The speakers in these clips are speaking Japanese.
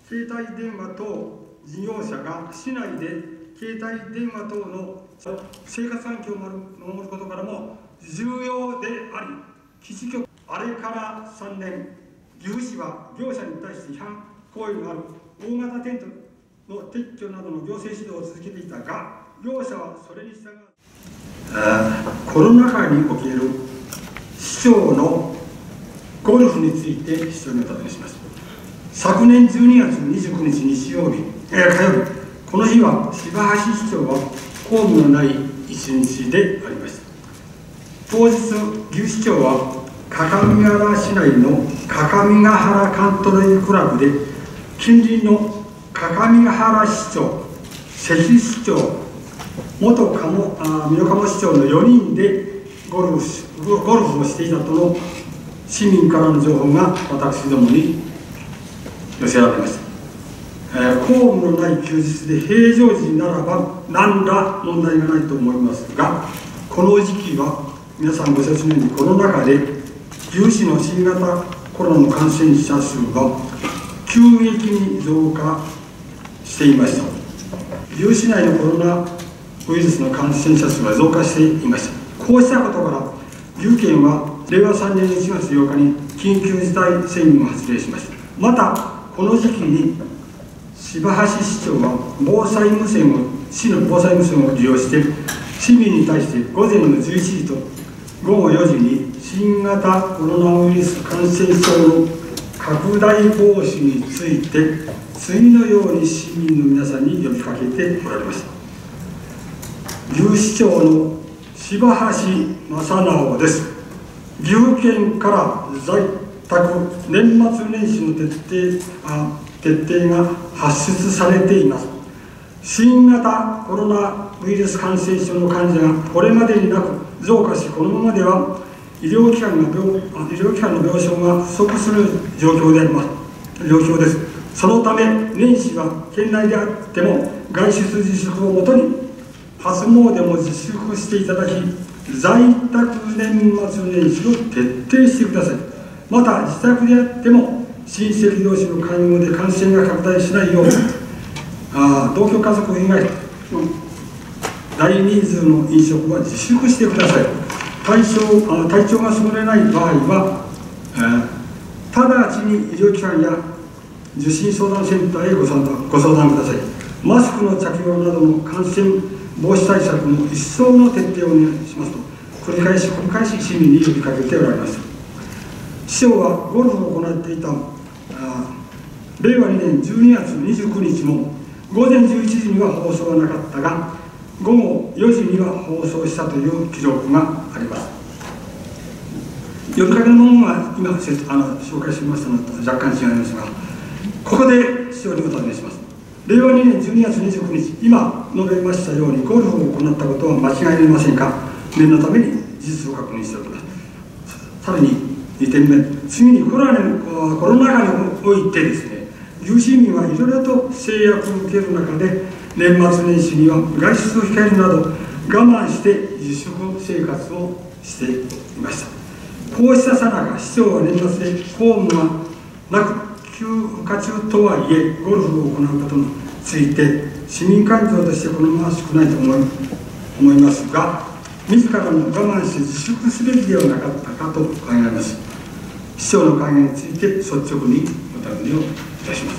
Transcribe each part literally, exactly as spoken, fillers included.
携帯電話等事業者が市内で携帯電話等の生活環境を守ることからも重要であり、基地局、あれからさんねん、岐阜市は業者に対して違反行為のある大型テントの撤去などの行政指導を続けていたが、業者はそれに従うコロナ禍における市長のゴルフについて市長にお尋ねします。昨年じゅうにがつにじゅうくにち日曜日、えー、火曜日、この日は柴橋市長は公務のない一日でありました。当日、岐阜市長は各務原市内の各務原カントリークラブで近隣の各務原市長、関市長、元鴨美濃加茂市長のよにんでゴルフ、ゴルフをしていたとの市民からの情報が私どもに寄せられました。えー、公務のない休日で平常時ならば何ら問題がないと思いますが、この時期は皆さんご承知のようにコロナ禍で岐阜市の新型コロナの感染者数が急激に増加していました。岐阜市内のコロナウイルスの感染者数が増加していました。こうしたことから岐阜県はれいわさんねんいちがつようかに緊急事態宣言を発令しました。またこの時期に柴橋市長は防災無線を市の防災無線を利用して市民に対して午前のじゅういちじとごごよじに新型コロナウイルス感染症の拡大防止について次のように市民の皆さんに呼びかけておられました。岐阜市長の柴橋正直です。岐阜県から在宅年末年始の徹底あ徹底が発出されています。新型コロナウイルス感染症の患者がこれまでになく増加し、このままでは医療機関が病医療機関の病床が不足する状況であります状況です。そのため年始は県内であっても外出自粛をもとに初詣も自粛していただき、在宅年末年始を徹底してください。また自宅であっても親戚同士の会合で感染が拡大しないようあ同居家族以外の大人数の飲食は自粛してください。体調あ体調が優れない場合は、えー、直ちに医療機関や受診相談センターへご相談ご相談ください。マスクの着用などの感染防止対策の一層の徹底をお願いしますと繰り返し繰り返し市民に呼びかけておられます。市長はゴルフを行っていたれいわにねんじゅうにがつにじゅうくにちも午前じゅういちじには放送はなかったがごごよじには放送したという記録があります。呼びかけのものは今あの紹介しましたのと若干違いますが、ここで市長にお尋ねします。れいわにねんじゅうにがつにじゅうくにち、今述べましたようにゴルフを行ったことは間違いありませんか。念のために事実を確認しておきます。さらににてんめ、次にコロナコロナ禍においてですね、岐阜市民はいろいろと制約を受ける中で年末年始には外出を控えるなど我慢して自粛生活をしていました。こうしたさなか市長は年末で公務がなく休暇中とはいえゴルフを行うことについて市民感情として好ましくないと思い、思いますが、自らも我慢して自粛すべきではなかったかと考えます。市長の考えについて率直にお尋ねをいたします。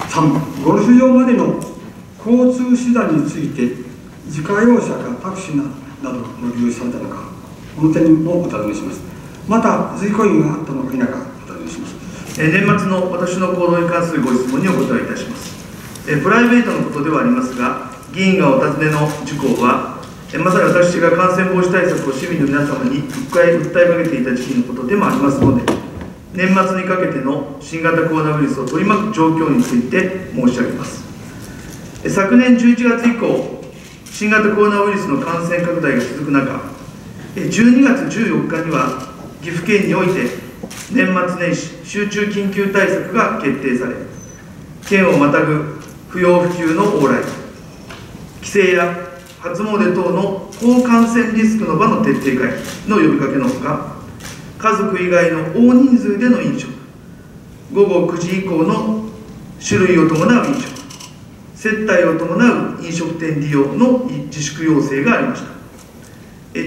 さん、ゴルフ場までの交通手段について自家用車かタクシーなどの利用されたのか、この点もお尋ねします。また随行員があったのか否かお尋ねします。 年末の私の行動に関するご質問にお答えいたします。プライベートのことではありますが、議員がお尋ねの事項はまさに私が感染防止対策を市民の皆様にいっかい訴えかけていた時期のことでもありますので、年末にかけての新型コロナウイルスを取り巻く状況について申し上げます。昨年じゅういちがつ以降、新型コロナウイルスの感染拡大が続く中、じゅうにがつじゅうよっかには岐阜県において年末年始集中緊急対策が決定され、県をまたぐ不要不急の往来、帰省や初詣等の高感染リスクの場の徹底会の呼びかけのほか、家族以外の大人数での飲食、ごごくじ以降の種類を伴う飲食、接待を伴う飲食店利用の自粛要請がありました。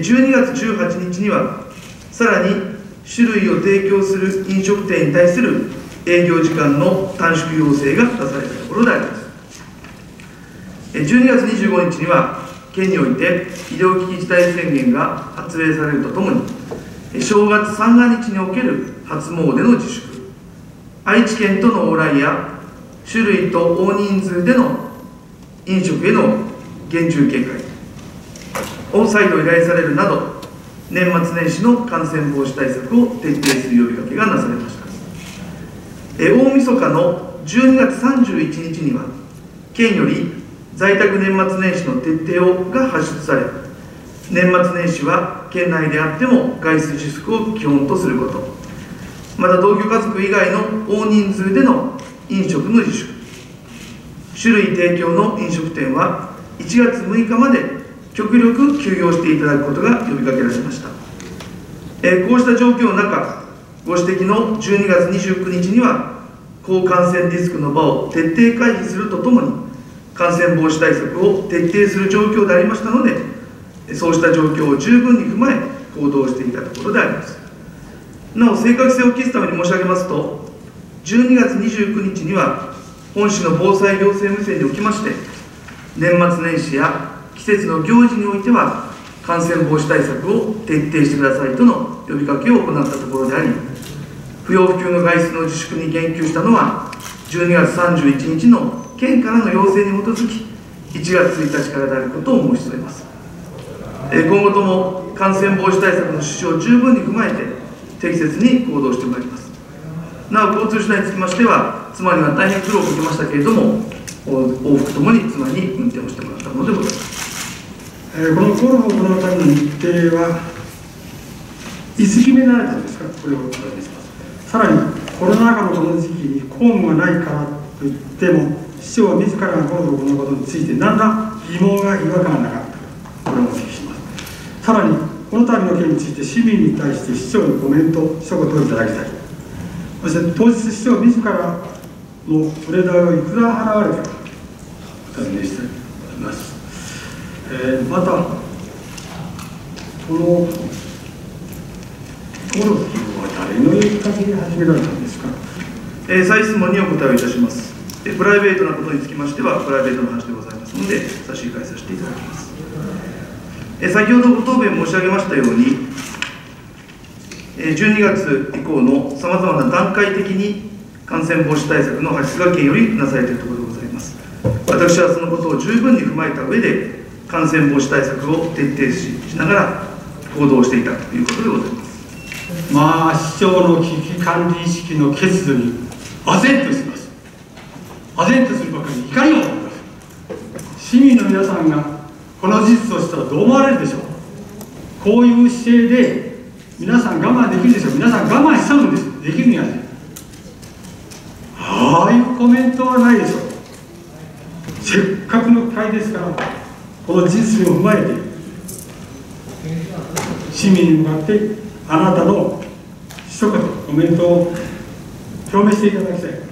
じゅうにがつじゅうはちにちには、さらに種類を提供する飲食店に対する営業時間の短縮要請が出されたところであります。じゅうにがつにじゅうごにちには、県において医療危機事態宣言が発令されるとともに、正月三が日における初詣の自粛、愛知県との往来や種類と大人数での飲食への厳重警戒を再度依頼されるなど、年末年始の感染防止対策を徹底する呼びかけがなされました。え大晦日のじゅうにがつさんじゅういちにちには、県より在宅年末年始の徹底をが発出され、年末年始は県内であっても外出自粛を基本とすること、また同居家族以外の大人数での飲食の自粛、種類提供の飲食店はいちがつむいかまで極力休業していただくことが呼びかけられました。えー、こうした状況の中、ご指摘のじゅうにがつにじゅうくにちには、高感染リスクの場を徹底回避するとともに、感染防止対策を徹底する状況でありましたので、そうした状況を十分に踏まえ、行動していたところであります。なお、正確性を期すために申し上げますと、じゅうにがつにじゅうくにちには、本市の防災行政無線におきまして、年末年始や季節の行事においては、感染防止対策を徹底してくださいとの呼びかけを行ったところであり、不要不急の外出の自粛に言及したのは、じゅうにがつさんじゅういちにちの県からの要請に基づき、いちがつついたちからであることを申し添えます。今後とも感染防止対策の趣旨を十分に踏まえて、適切に行動してまいります。なお、交通手段につきましては、妻には大変苦労をかけましたけれども、往復ともに妻に運転をしてもらったものでございます。 えー、このゴルフを行うための日程はいつ決められたんですか、これをお伺いします。さらに、コロナ禍のこの時期に公務がないからといっても、市長は自らがゴルフを行うことについて、何ら疑問が違和感がなかった、これをお聞きします。さらに、この度の件について、市民に対して市長のコメント、一言いただきたい。そして、当日市長自らの売れ代をいくら払われたか、お尋ねしております。えー、また、このゴルフは誰の呼びかけで始められたんですか。 えー、再質問にお答えをいたします。えー、プライベートなことにつきましては、プライベートの話でございますので、差し控えさせていただきます。えー、先ほどご答弁申し上げましたように、えー、じゅうにがつ以降のさまざまな段階的に感染防止対策の発出が県よりなされているところでございます。私はそのことを十分に踏まえた上で、感染防止対策を徹底しながら行動していたということでございます。 まあ、市長の危機管理意識の欠如に唖然とします。唖然とするばかりに怒りが起こります。市民の皆さんがこの事実をしたらどう思われるでしょう。こういう姿勢で皆さん我慢できるでしょう。皆さん我慢しちゃうんです。できるにはね。ああいうコメントはないでしょう。せっかくの機会ですから、この事実を踏まえて、市民に向かってあなたの一言コメントを表明していただきたい。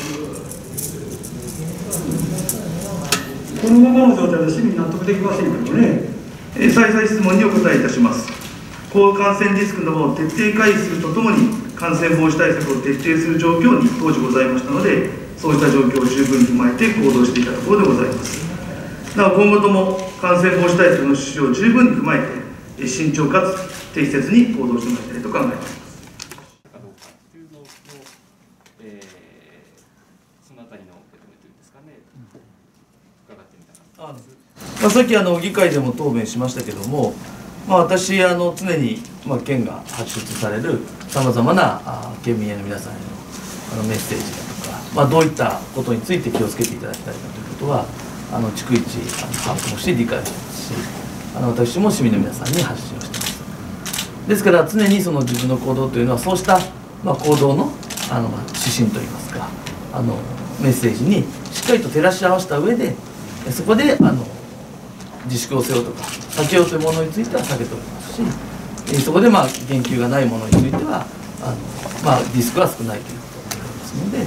このままの状態で市民納得できませんけどね。 えー、再々質問にお答えいたします。高感染リスクの場を徹底回避するとともに、感染防止対策を徹底する状況に当時ございましたので、そうした状況を十分に踏まえて行動していたところでございます。なお、今後とも感染防止対策の趣旨を十分に踏まえて、慎重かつ適切に行動してまいりたいと考えています。 かどうかというのを、えー、そのあたりの受け止めというんですかね、伺ってみたかったです。 まあ、さっきあの議会でも答弁しましたけども、まあ、私あの常に、まあ、県が発出されるさまざまなあ県民への皆さんへのあのメッセージだとか、まあ、どういったことについて気をつけていただきたいかということはあの逐一あの把握もして理解してますし、あの私も市民の皆さんに発信をしています。ですから常にその自分の行動というのはそうした、まあ、行動の、あの、まあ、指針といいますかあのメッセージにしっかりと照らし合わせた上でそこであの自粛をせよとか避けようというものについては避けておりますし、えそこでまあ言及がないものについてはあの、まあ、リスクは少ないということですので、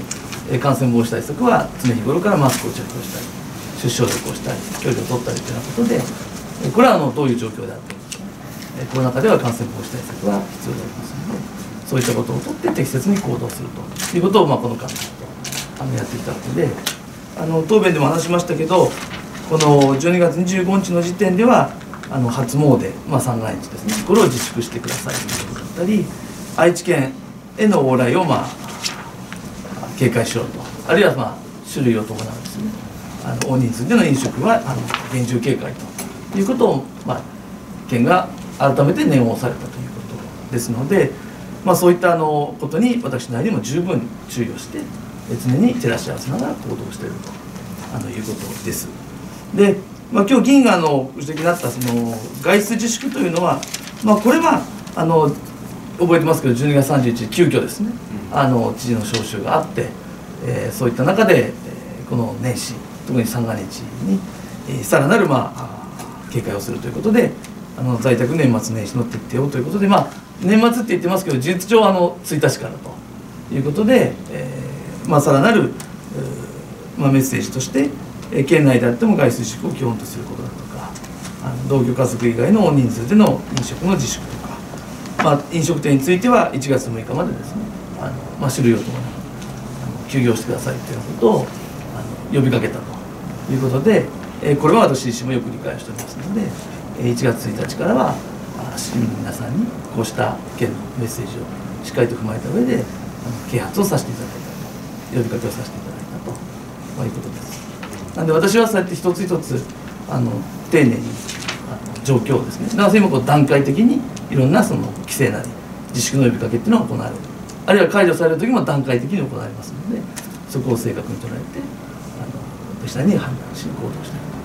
感染防止対策は常日頃からマスクを着用したり、手指消毒をしたり、距離を取ったりというようなことで、これはあのどういう状況であってもコロナ禍では感染防止対策は必要でありますので、そういったことをとって適切に行動するということを、まあ、この間あのやってきたわけで、あの答弁でも話しましたけど、このじゅうにがつにじゅうごにちの時点ではあの初詣、まあ、三が日ですね、これを自粛してくださいということだったり、愛知県への往来を、まあ、警戒しようと、あるいは、まあ、種類を伴うですね、あの大人数での飲食はあの厳重警戒ということを、まあ、県が改めて念を押されたということですので、まあ、そういったあのことに私なりにも十分注意をして常に照らし合わせながら行動しているとあのいうことです。で、まあ、今日議員があのご指摘になったその外出自粛というのは、まあ、これはあの覚えてますけどじゅうにがつさんじゅういちにち急遽ですね、あの知事の招集があって、えー、そういった中で、えー、この年始特に三が日に、えー、さらなる、まあ、警戒をするということで、あの在宅年末年始の徹底をということで、まあ、年末って言ってますけど事実上あのついたちからということで、えーまあ、さらなる、まあ、メッセージとして、えー、県内であっても外出自粛を基本とすることだとか、あの同居家族以外の大人数での飲食の自粛とか、まあ、飲食店についてはいちがつむいかまでですね、あの、まあ、種類を伴う休業してくださいということをあの呼びかけたということで、えー、これは私自身もよく理解しておりますので、いちがつついたちからは市民の皆さんにこうした県のメッセージをしっかりと踏まえた上で啓発をさせていただいたと、呼びかけをさせていただいたと、まあ、いうことです。なので私はそうやって一つ一つあの丁寧にあの状況をですね、だから今こう段階的にいろんなその規制なり自粛の呼びかけっていうのが行われる、あるいは解除される時も段階的に行われますので、そこを正確に捉えてあの実際に判断し行動していく。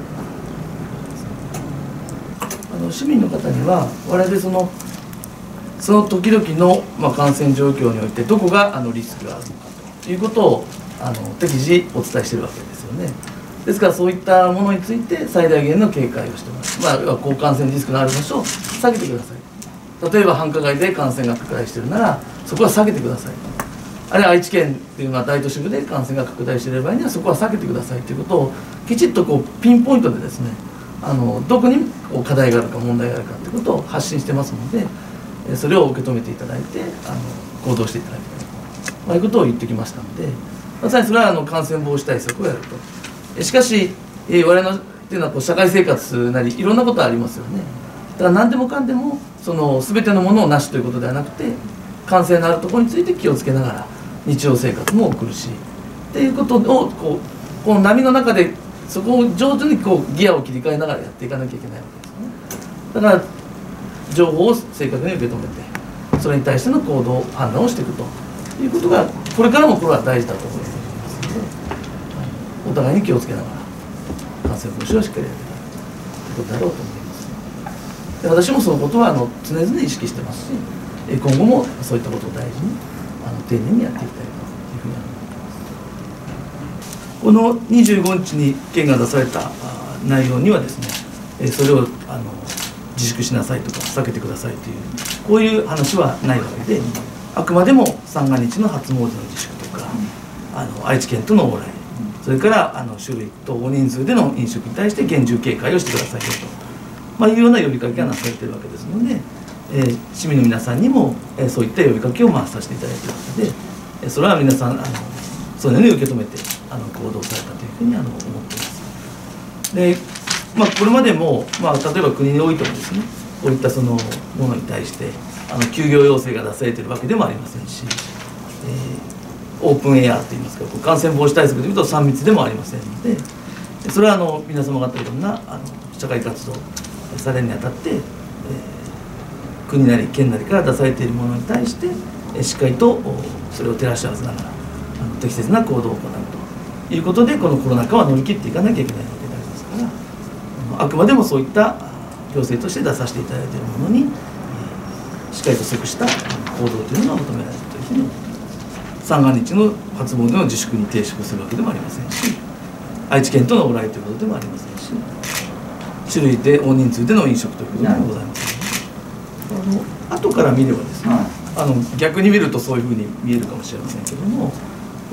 あの市民の方には我々そのその時々の、まあ、感染状況においてどこがあのリスクがあるのかということをあの適時お伝えしているわけですよね。ですからそういったものについて最大限の警戒をしてます。まあ、要は高感染リスクのある場所を下げてください。例えば繁華街で感染が拡大しているならそこは下げてください。あるいは愛知県っていうのは大都市部で感染が拡大している場合にはそこは避けてくださいということをきちっとこうピンポイントでですね、あのどこにこう課題があるか問題があるかということを発信してますので、それを受け止めていただいてあの行動していただきたいと、まあ、いうことを言ってきましたので、まさにそれはあの感染防止対策をやると。しかし、えー、我々のっていうのはこう社会生活なりいろんなことありますよね。だから何でもかんでもその全てのものをなしということではなくて、感染のあるところについて気をつけながら日常生活も送るしっていうことをこうこの波の中でそこを上手にこうギアを切り替えながらやっていかなきゃいけないわけですね。だから情報を正確に受け止めてそれに対しての行動判断をしていくということがこれからもこれは大事だと思いますので、お互いに気をつけながら感染防止をしっかりやっていくということだろうと思います。で私もそのことはあの常々意識してますし、今後もそういったことを大事にあの丁寧にやっていきたいというふうに思います。このにじゅうごにちに県が出された内容にはですね、それをあの自粛しなさいとか避けてくださいというこういう話はないわけで、あくまでも三が日の初詣の自粛とか、あの愛知県との往来、それからあの種類と大人数での飲食に対して厳重警戒をしてくださいよと、まあ、いうような呼びかけがなされているわけですので、えー、市民の皆さんにも、えー、そういった呼びかけを回させていただいているわけで、えー、それは皆さんあのそういうのに受け止めてあの行動されたというふうにあの思っています。でまあ、これまでも、まあ、例えば国においてもですね、こういったそのものに対してあの休業要請が出されているわけでもありませんし、えー、オープンエアといいますか、感染防止対策というとさん密でもありませんので、それはあの皆様方いろんなあの社会活動されるにあたって、えー、国なり県なりから出されているものに対して、えー、しっかりとそれを照らし合わせながらあの適切な行動を行うということで、このコロナ禍は乗り切っていかなきゃいけないわけでありますから、あくまでもそういった行政として出させていただいているものにしっかりと即した行動というのが求められるというふうに思っています。三が日の初詣の自粛に抵触するわけでもありませんし、愛知県との往来ということでもありませんし、種類で大人数での飲食ということでもございませんので、あの後から見ればですね、あの逆に見るとそういうふうに見えるかもしれませんけども、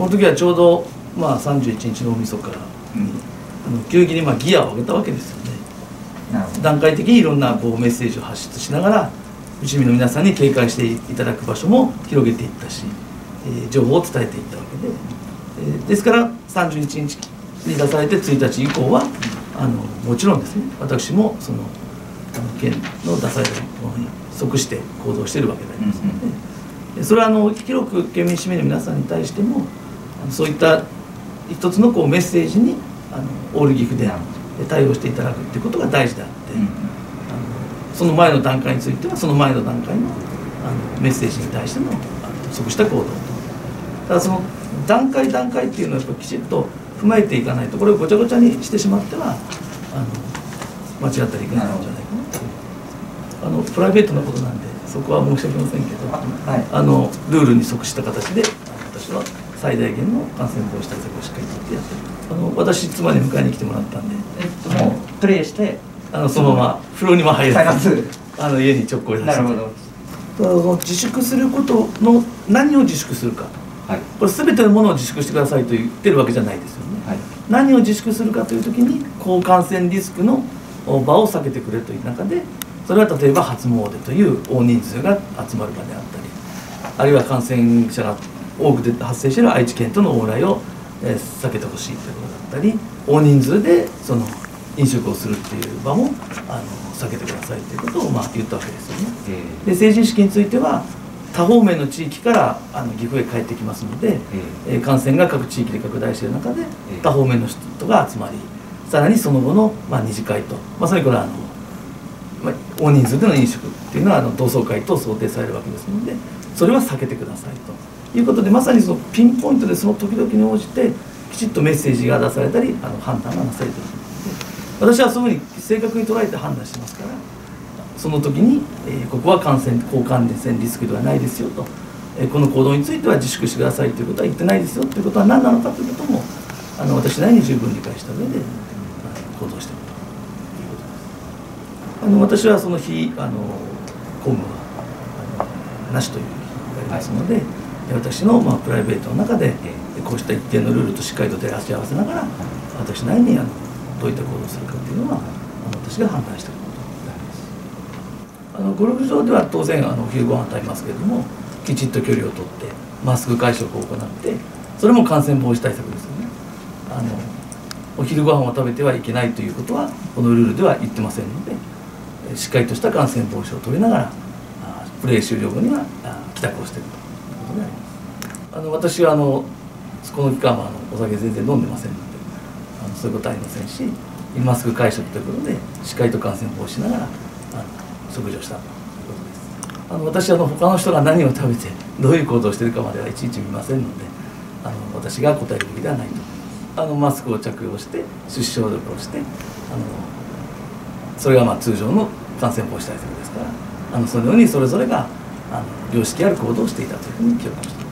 この時はちょうど、まあ、さんじゅういちにちの大晦日に、うん、あの急激にまあギアを上げたわけですよね。段階的にいろんなこうメッセージを発出しながら市民の皆さんに警戒していただく場所も広げていったし、えー、情報を伝えていったわけで、えー、ですからさんじゅういちにちに出されてついたち以降はあのもちろんですね、私もそのあの県の出されたものに即して行動しているわけでありますので、うん、それはあの広く県民市民の皆さんに対してもそういった一つのこうメッセージにあのオール岐阜で対応していただくっていうことが大事であって、うん、あのその前の段階についてはその前の段階のあのメッセージに対してのあの即した行動と、ただその段階段階っていうのをやっぱきちっと踏まえていかないとこれをごちゃごちゃにしてしまってはあの間違ったりいけないんじゃないかなと。あのプライベートなことなんでそこは申し訳ませんけど、はい、あのルールに即した形で私は最大限の感染防止対策をしっかりとってやってる。あの私妻に迎えに来てもらったんで、 えっともうプレイしてあのそのまま風呂にも入らずあの家に直行で走って。なるほど。自粛することの何を自粛するか、はい、これ全てのものを自粛してくださいと言ってるわけじゃないですよね、はい、何を自粛するかというときに高感染リスクの場を避けてくれという中で、それは例えば初詣という大人数が集まる場であったり、あるいは感染者が多くで発生している愛知県との往来を、えー、避けてほしいということだったり、大人数でその飲食をするっていう場もあの避けてくださいということをまあ言ったわけですよね。で成人式については多方面の地域からあの岐阜へ帰ってきますので、えー、感染が各地域で拡大している中で多方面の人が集まり、さらにその後の、まあ、二次会と、まさにこれはあの、まあ、大人数での飲食っていうのはあの同窓会と想定されるわけですので、それは避けてくださいということで、まさにそのピンポイントでその時々に応じてきちっとメッセージが出されたりあの判断がなされているので、私はそういうふうに正確に捉えて判断してますから、その時に、えー、ここは感染高感染リスクではないですよと、えー、この行動については自粛してくださいということは言ってないですよということは何なのかということもあの私なりに十分理解した上で行動しているということです。あの私はその日あの公務はあのなしという日がありますので、はい、私の、まあ、プライベートの中でこうした一定のルールとしっかりと照らし合わせながら私なりにあのどういった行動をするかというのはあの私が判断していることであります。あのゴルフ場では当然あのお昼ご飯を食べますけれども、きちっと距離をとってマスク会食を行って、それも感染防止対策ですよね。あのお昼ご飯を食べてはいけないということはこのルールでは言ってませんので、しっかりとした感染防止を取りながらプレー終了後には帰宅をしているということであります。あの私はあのこの期間はあのお酒全然飲んでませんので、あのそういうことはありませんし、マスク会食ということでしっかりと感染防止しながらあの食事をしたということです。あの私はあの他の人が何を食べてどういう行動をしているかまではいちいち見ませんので、あの私が答えるべきではないと思います。あのマスクを着用して手指消毒をして、あのそれがまあ通常の感染防止対策ですから、あのそのようにそれぞれがあの良識ある行動をしていたというふうに記憶をしています。